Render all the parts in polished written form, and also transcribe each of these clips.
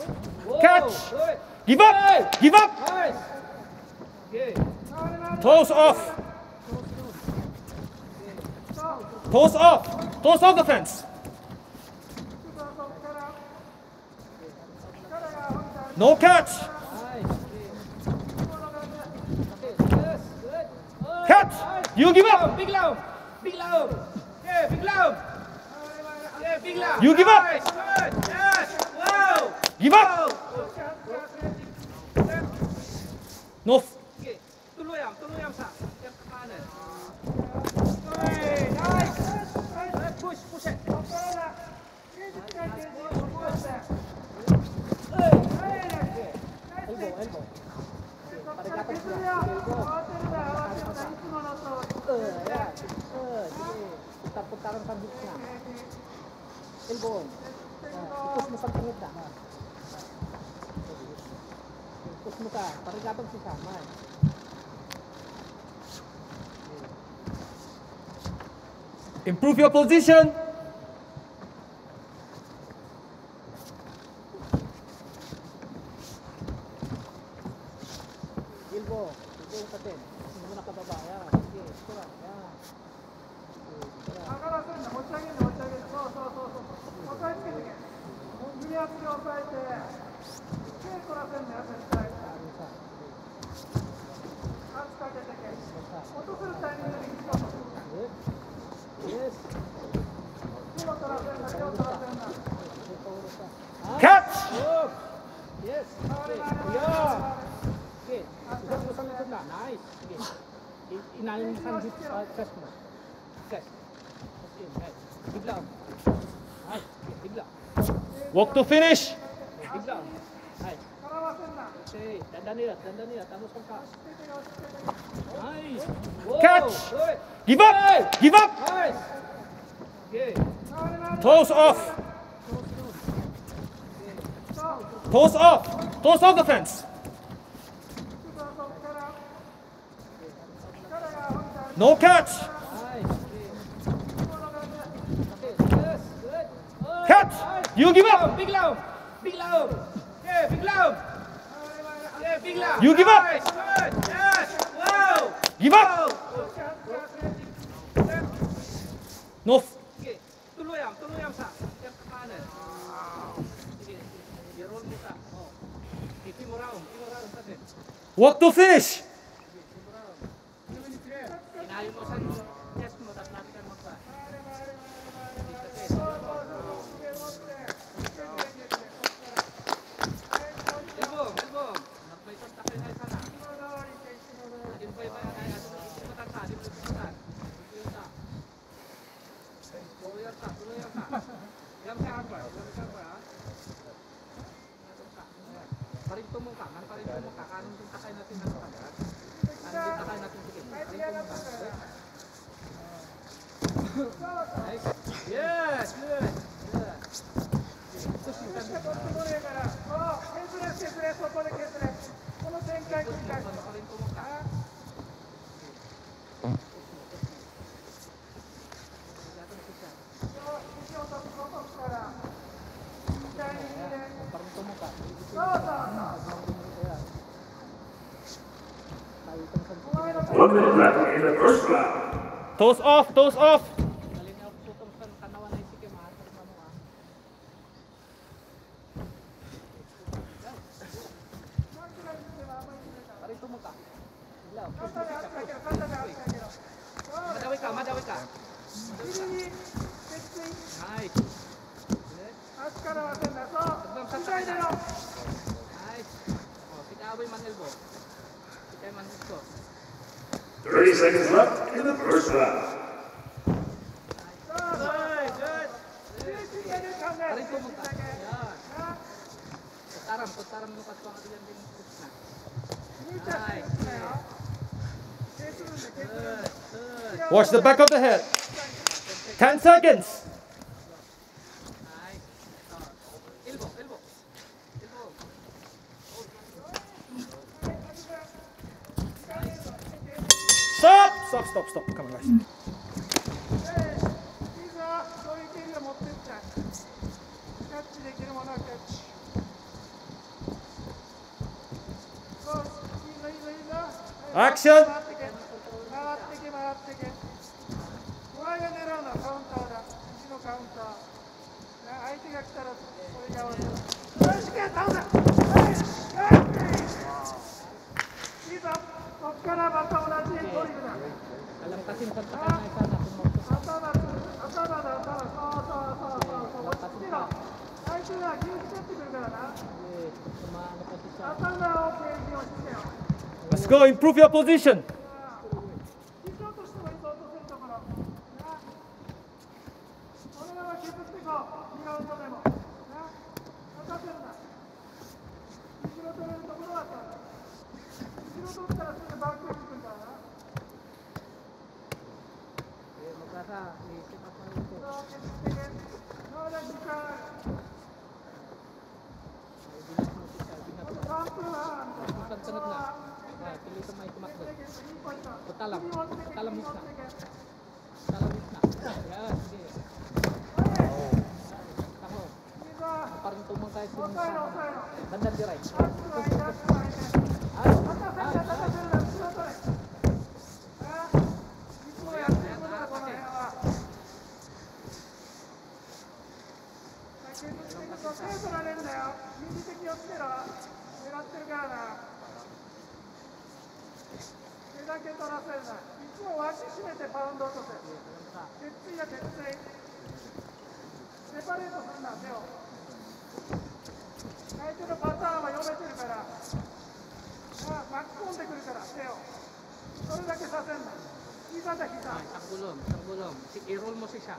Catch. Give up. Give up. Toes off. Toes off. Toes off the fence. No catch. Catch. You give up. Big love. Big love. Yeah, big love. Yeah, big love. You give up. Nice. Good. Yes. Wow. Give up. No. Okay. Tuloy ang sa. Yang ke kanan. Nice. Push it. Elbow. Putar-putaran sabit na. Elbow. Push mo pag tungod na. Push mo ka. Parigapag si Saman. Improve your position. Elbow pa din. Hindi mo nakababa. Yan. Sige, sura. Yan. Catch. Yes. Yeah. Okay. Usap mo sa na. Nice. Okay. Inalim mo sa chest mo. Chest. Okay. Nice. Bigla. Nice. Bigla. Walk to finish. Bigla. Nice. Okay. Dandan nila. Tamos ka. Nice. Catch. Good. Give up. Give up. Nice. Okay. Toes off. Toes off. Toes off the fence. No catch. Catch. You give up. Big love. Yeah, big love. Yeah, big love. You give up. Nice. Good. Yes. Wow. Give up. No. Okay. Tuloy ang sa. Yang ke kanan. Sige. I-roll mo sa. Oh. Iti mo round sa din. Walk to finish. Inayo mo sa chest mo tapos natin ka magpa. Elbow. May kontak kayo na sana. Hindi mo ba ay matangsa. Tuloy ang sa. Yang Fri Apr. Parito mo ka. Kanin yung takay natin ng kagat. Kanin yung takay natin sige. Parito mo ka. Nice. Yes, good. Push mo ka. Parito mo ka. One minute left in the first round. Toes off. Toes off. Madawi ka. Nice. Nice. Oh, pitaway man elbow. Pitaway man gusto. 30 seconds left in the first round. Good. Parito mo ka. Yan. Putaran mo ka tuwang atin din push na. Nice. Good. Watch the back of the head. 10 seconds. Nice. Elbow. Stop. Come on, guys. Action! 回ってけ。お前が狙うのはカウンターだ。石のカウンター。相手が来たらそれに合わせる。よし、倒せ。いいぞ。こっからまた同じドリブルだ。 Alam kasi nakatakan na isa na tumulong. 頭だ。そう。落ち着けろ。相手が気をつけてくるからな。 Tumaano kasi siya. 頭を経験をしてよ。 Let's go, improve your position. 理想としても理想とするところ。このまま削っていこう。2ラウンドでも。任せるな。後ろ取れるところはさ。後ろ取ったらすぐバックしてくるからな。 Magkasa, isip ako nito. そう削っていけ。まだ時間ある。3分半。 Sunod na. Ay, pili ito may tumakbo. Putalam miss na. Yan, sige. Tako. Parang tumang tayo sa bandang di right. Tanggulong. I-roll mo siya.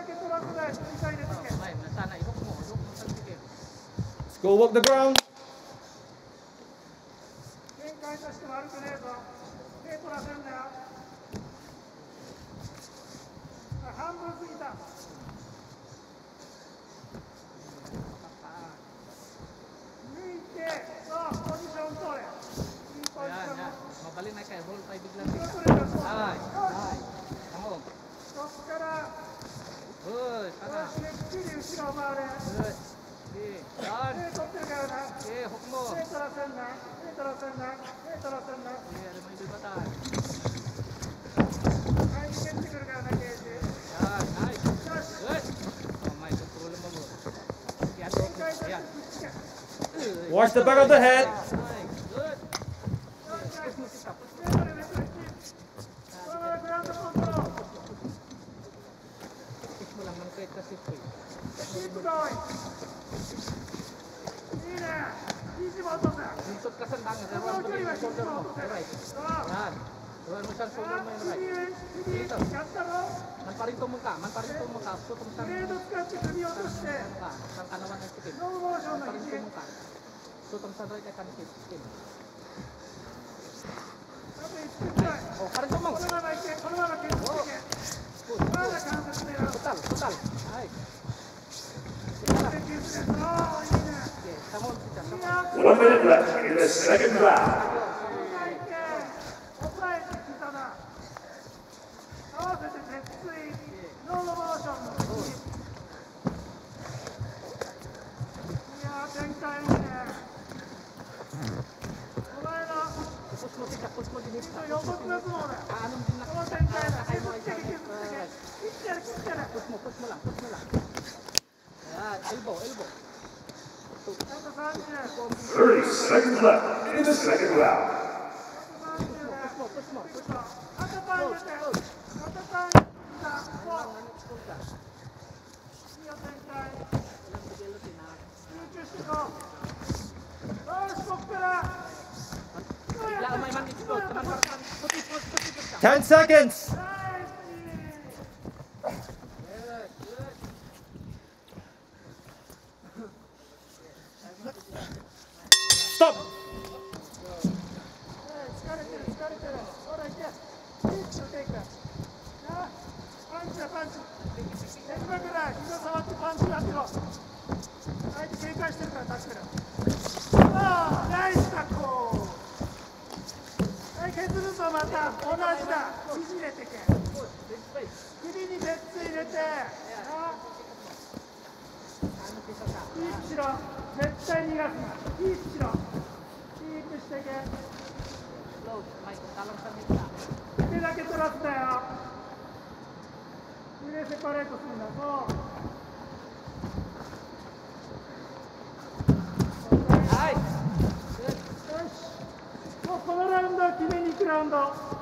Ay, nasana. Ihok mo sa sige. Let's go walk the ground. 展開として悪くねえぞ。手取らせるんだよ。半分過ぎた。抜いて、そう、ポジション取れ。いいポジション。 Mabalik na kayo. Roll tayo bigla. Ay. Tango. そっから、 Good. Sana. ゆっくり後ろ回れ。 Good. Okay. Yan. 手取ってるからな。 Okay, hook mo. 手取らせんな。手取らせんな。手取らせんな。 Okay, alam mo yung bibatan. はい、蹴ってくるからな、ゲージ。 Yan. Nice. Good. Oh my, control mo mo. Yan. 展開として Yan. くっつけ。 Watch the back of the head. Nice. Good. Push mo siya. Push mo. 手取れるとき。このままグラウンドコントロール。 Push mo lang ng kahit kasi ito eh. Keep going. いいね。肘も落とせ。 Linsot ka sa tangan. Ewan mo yung shoulder mo. Right. Yan. Ewan mo sa shoulder mo yung right. Dito. やったろ。 Manparin ka. Sutong sa グレード使って首落として。 ka. Sa kanawan ng chicken. ノーモーションの Manparin 肘。 ka. Sutong sa right ay kanikit. Chicken. あと1分くらい。 Oh, parin mo. このままいけ。このまま蹴っていけ。 Good. まだ関節狙う。 Total. Ay. 削れ。ああ、いいね。 Okay. Tamon siya. いいな。 1 minute left in the second round. 抑えてきたな。合わせて鉄水。ノーモーションの敵。いやー、展開いいね。お前の Push mo siya. Push mo din ito. 横綱相撲だよ。 Anong din この展開だ。削ってけ、削ってけ。切ってる。 Push mo lang. Yan. Elbow. あと30。 30 seconds left in the second round. push mo. あとパン入れて。あとパン入れて。そう。いいよ、展開。集中していこう。よし、こっから。 Bigla may mag-explode. Naman parang puti. 10 seconds. Stop. 疲れてる。ほら、いけ。ピッチをテイク。なあ、パンチだ、パンチ。できるぐらい、膝触ってパンチ当てろ。相手警戒してるからタックル。ああ、ナイスタッコー。はい、削るぞ、また。同じだ。肘入れてけ。首に鉄入れて。なあ。キープしろ。絶対逃がすな。キープしろ。キープしてけ。 手だけ取らせたよ。腕セパレートするんだ。そう。このラウンドは決めに行くラウンド。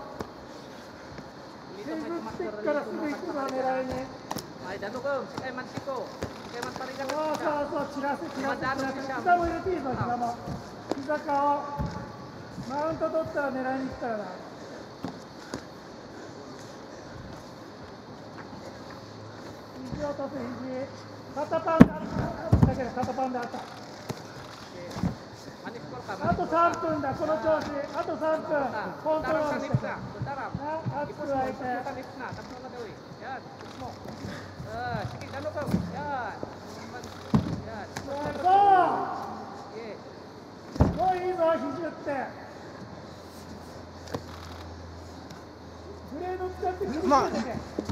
セーブしてからすぐ行くのは狙いね。そう、散らせ。膝も入れていいぞ、膝も。膝顔。マウント取ったら狙いに行ったらな。肘落とす、肘。肩パンであった。だけど肩パンであった。あと3分だ、この調子。あと3分。コントロールして。熱く開いて。そういいぞ、肘打って。ブレード使って肘打ってけ。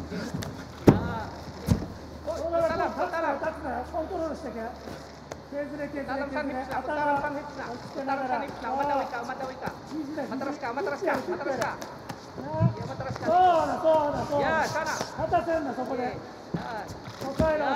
コントロールしてけ。削れ。頭をつけながら。そうだ。果たせんな、そこで。抑えろ。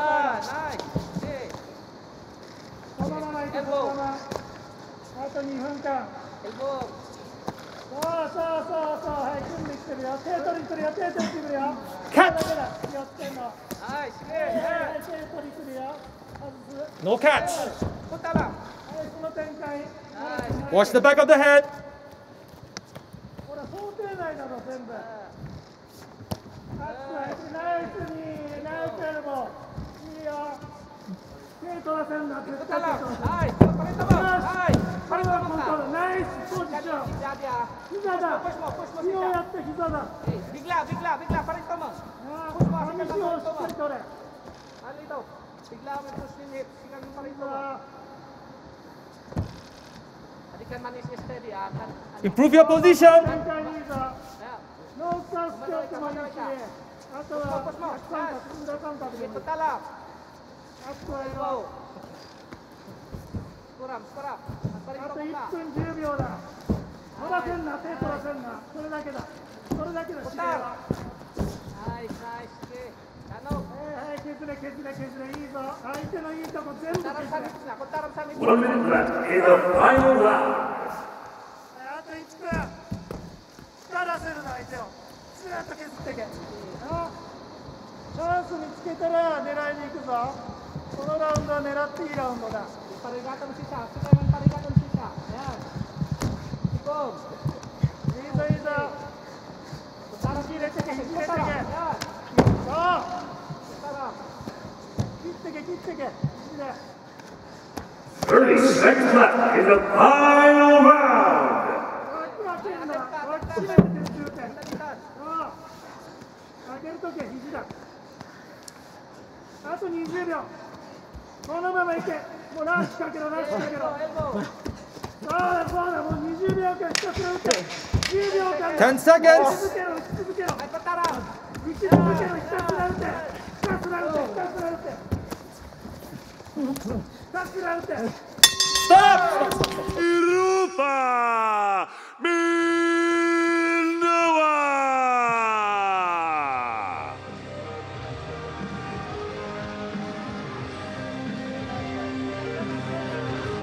このままいけ、このまま。あと2分間。そう、はい、組んできてるよ。手取りくるよ。 カット。 気をつけんの。はい、手取りくるよ。 No catch. この展開。 Watch the back of the head. ほら、想定内だろ、全部。ナイスエルボー。いいよ。手取らせんな、絶対手取らせんな。ナイスポジション。膝だ。気をやって膝だ。 Bigla, paling tama. 肘をしっかり取れ。 Lito, bigla may push din hip. Sigang paling tama. Adikan manis steady. Improve your position. 展開にいいぞ。ノースタースキョットもいいし。あとはバックカウンターでもいい。 Ito talap. あとはよ。 Skurap. あと1分10秒だ。取らせんな、手取らせんな。それだけだ指令は。 Nice. はい、削れ、いいぞ。相手のいいとこ全部削れ。 1 minute left in the final round. あと1分。力らせるな、相手を。ずっと削ってけ。チャンス見つけたら狙いに行くぞ。このラウンドは狙っていいラウンドだ。 Parigatan sisa. Sekarang parigatan sisa. Yan. Ikom. いいぞ。肘入れてけ。そう。切ってけ。肘で。 30 seconds left in the final round. 締めてて中点。上げるときは肘だ。あと20秒。このままいけ。もうラッシュかけろ。そうだ、もう20秒間ひたすら打って。10秒間。 10 seconds. 打ち続けろ。ひたすら打て。 Stop.